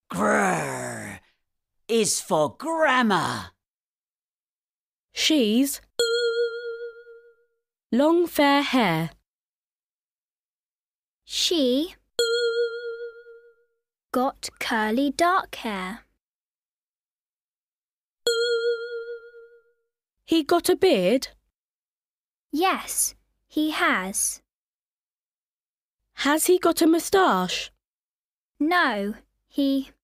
Grrr is for grammar. She's long fair hair. She got curly dark hair. He got a beard. Yes, he has. Has he got a moustache? No, he